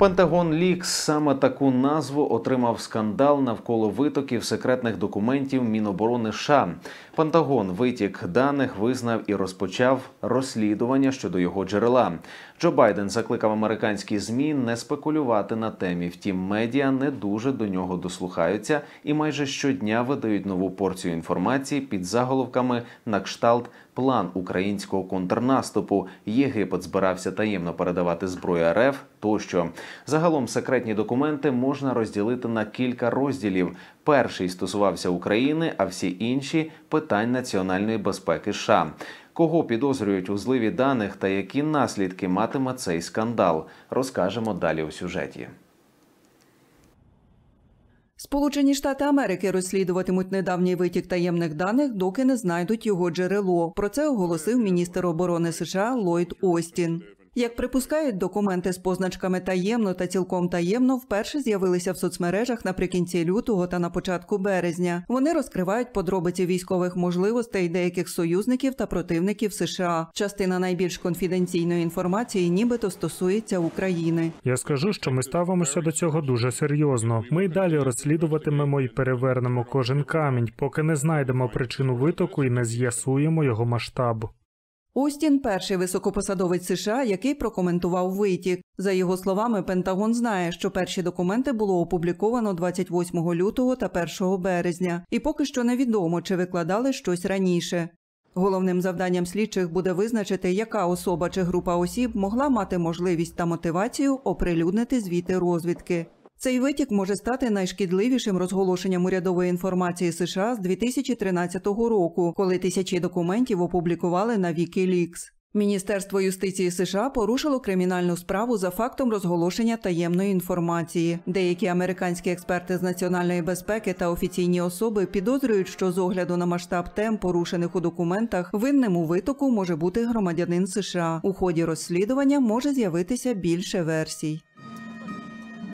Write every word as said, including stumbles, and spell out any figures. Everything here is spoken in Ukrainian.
Пентагон Лікс – саме таку назву отримав скандал навколо витоків секретних документів Міноборони США. Пентагон витік даних визнав і розпочав розслідування щодо його джерела. Джо Байден закликав американські ЗМІ не спекулювати на темі, втім медіа не дуже до нього дослухаються і майже щодня видають нову порцію інформації під заголовками на кшталт «План українського контрнаступу», «Єгипет збирався таємно передавати зброю РФ» тощо. Загалом секретні документи можна розділити на кілька розділів. Перший стосувався України, а всі інші – питань національної безпеки США. Кого підозрюють у зливі даних та які наслідки матиме цей скандал, розкажемо далі у сюжеті. Сполучені Штати Америки розслідуватимуть недавній витік таємних даних, доки не знайдуть його джерело. Про це оголосив міністр оборони США Ллойд Остін. Як припускають, документи з позначками «таємно» та «цілком таємно» вперше з'явилися в соцмережах наприкінці лютого та на початку березня. Вони розкривають подробиці військових можливостей деяких союзників та противників США. Частина найбільш конфіденційної інформації нібито стосується України. Я скажу, що ми ставимося до цього дуже серйозно. Ми й далі розслідуватимемо і перевернемо кожен камінь, поки не знайдемо причину витоку і не з'ясуємо його масштаб. Остін – перший високопосадовець США, який прокоментував витік. За його словами, Пентагон знає, що перші документи було опубліковано двадцять восьмого лютого та першого березня. І поки що невідомо, чи викладали щось раніше. Головним завданням слідчих буде визначити, яка особа чи група осіб могла мати можливість та мотивацію оприлюднити звіти розвідки. Цей витік може стати найшкідливішим розголошенням урядової інформації США з дві тисячі тринадцятого року, коли тисячі документів опублікували на Вікілікс. Міністерство юстиції США порушило кримінальну справу за фактом розголошення таємної інформації. Деякі американські експерти з національної безпеки та офіційні особи підозрюють, що з огляду на масштаб тем, порушених у документах, винним у витоку може бути громадянин США. У ході розслідування може з'явитися більше версій.